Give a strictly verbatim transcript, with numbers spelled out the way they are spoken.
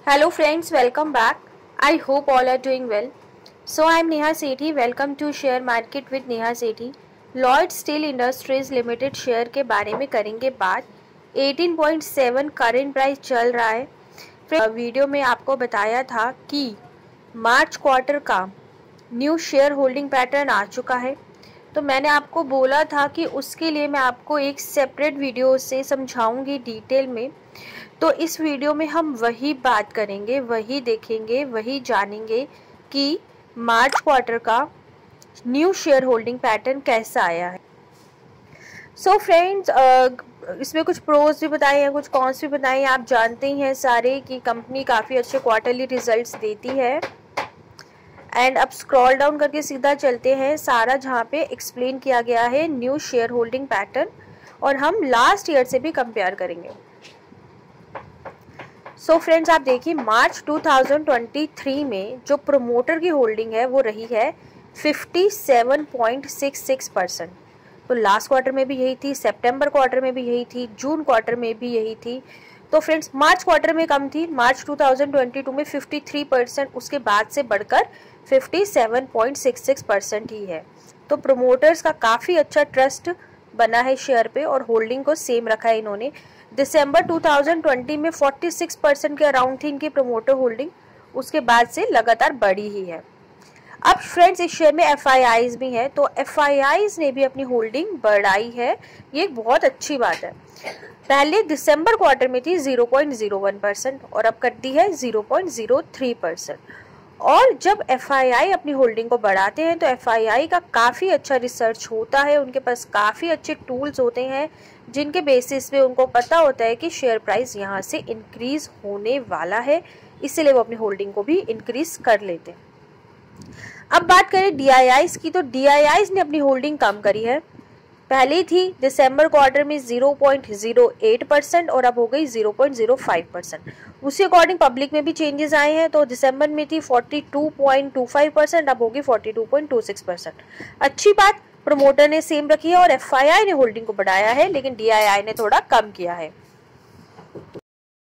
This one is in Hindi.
Hello friends, welcome back. I hope all are doing well. So I am Neha Sethi. Welcome to Share Market with Neha Sethi. Lloyd Steel Industries Limited share के बारे में करेंगे बात। अठारह पॉइंट सात करंट प्राइस चल रहा है। फिर वीडियो में आपको बताया था कि मार्च क्वार्टर का न्यू शेयर होल्डिंग पैटर्न आ चुका है, तो मैंने आपको बोला था कि उसके लिए मैं आपको एक सेपरेट वीडियो से समझाऊंगी डिटेल में। तो इस वीडियो में हम वही बात करेंगे, वही देखेंगे, वही जानेंगे कि मार्च क्वार्टर का न्यू शेयर होल्डिंग पैटर्न कैसा आया है। सो so फ्रेंड्स, इसमें कुछ प्रोज भी बताए हैं, कुछ कॉन्स भी बताए हैं। आप जानते ही हैं सारे कि कंपनी काफ़ी अच्छे क्वार्टरली रिजल्ट्स देती है। एंड अब स्क्रॉल डाउन करके सीधा चलते हैं, सारा जहाँ पे एक्सप्लेन किया गया है न्यू शेयर होल्डिंग पैटर्न, और हम लास्ट ईयर से भी कंपेयर करेंगे। सो so फ्रेंड्स, आप देखिए मार्च दो हज़ार तेईस में जो प्रोमोटर की होल्डिंग है वो रही है सत्तावन पॉइंट छह छह परसेंट। तो लास्ट क्वार्टर में भी यही थी, सितंबर क्वार्टर में भी यही थी, जून क्वार्टर में भी यही थी। तो फ्रेंड्स, मार्च क्वार्टर में कम थी, मार्च दो हज़ार बाईस में तिरेपन परसेंट, उसके बाद से बढ़कर सत्तावन पॉइंट छह छह परसेंट ही है। तो प्रोमोटर्स का काफ़ी अच्छा ट्रस्ट बना है शेयर पे और होल्डिंग को सेम रखा है इन्होंने। दिसंबर दो हज़ार बीस में छियालीस परसेंट के अराउंड थी इनकी प्रोमोटर होल्डिंग, उसके बाद से लगातार बढ़ी ही है। अब फ्रेंड्स, इस शेयर में एफ आई आईज भी हैं, तो एफ आई आईज ने भी अपनी होल्डिंग बढ़ाई है, ये एक बहुत अच्छी बात है। पहले दिसंबर क्वार्टर में थी zero point zero one percent और अब कर दी है zero point zero three percent. और जब एफ आई आई अपनी होल्डिंग को बढ़ाते हैं तो एफ आई आई का काफ़ी अच्छा रिसर्च होता है, उनके पास काफ़ी अच्छे टूल्स होते हैं जिनके बेसिस पे उनको पता होता है कि शेयर प्राइस यहाँ से इंक्रीज होने वाला है, इसीलिए वो अपनी होल्डिंग को भी इंक्रीज कर लेते हैं। अब बात करें डी आई आईज की, तो डी आई आईज ने अपनी होल्डिंग कम करी है। पहले थी दिसंबर क्वार्टर में zero point zero eight percent और अब हो गई zero point zero five percent. उसी अकॉर्डिंग पब्लिक में भी चेंजेस आए हैं, तो दिसंबर में थी बयालीस पॉइंट दो पाँच परसेंट, अब होगी बयालीस पॉइंट दो छह परसेंट। अच्छी बात, प्रमोटर ने सेम रखी है और एफ आई आई ने होल्डिंग को बढ़ाया है, लेकिन डी आई आई ने थोड़ा कम किया है।